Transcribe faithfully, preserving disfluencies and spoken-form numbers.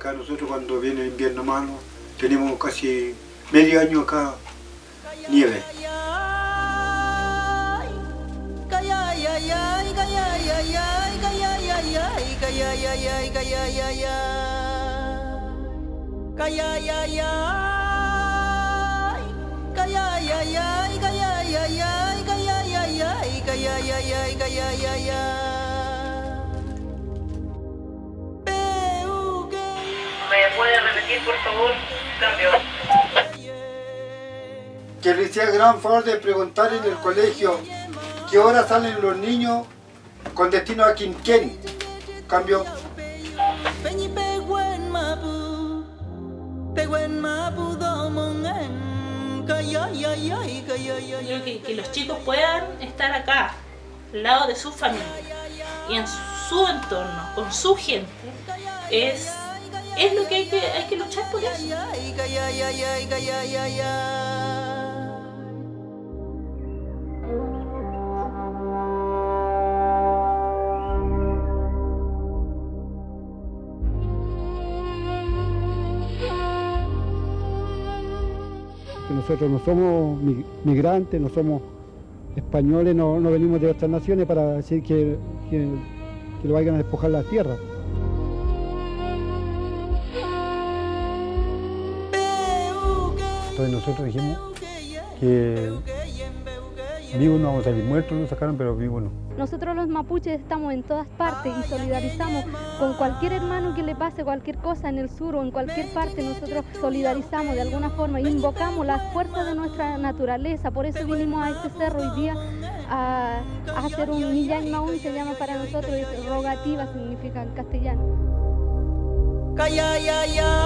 acá nosotros cuando viene el invierno malo, tenemos casi medio año acá nieve. ¿Me puede repetir, por favor? Cambio. Que le hiciera el gran favor de preguntar en el colegio qué hora salen los niños con destino a Quinquén. Cambio. Creo que, que los chicos puedan estar acá, al lado de su familia y en su entorno, con su gente, es, es lo que hay, que hay que luchar por eso. Nosotros no somos migrantes, no somos españoles, no, no venimos de otras naciones para decir que, que, que lo vayan a despojar las tierras. Entonces nosotros dijimos que vivos no vamos a salir, muertos nos sacaron, pero vivos no. Nosotros los mapuches estamos en todas partes y solidarizamos con cualquier hermano que le pase cualquier cosa en el sur o en cualquier parte. Nosotros solidarizamos de alguna forma e invocamos las fuerzas de nuestra naturaleza. Por eso vinimos a este cerro hoy día a, a hacer un Millán Maún, se llama para nosotros, es rogativa, significa en castellano.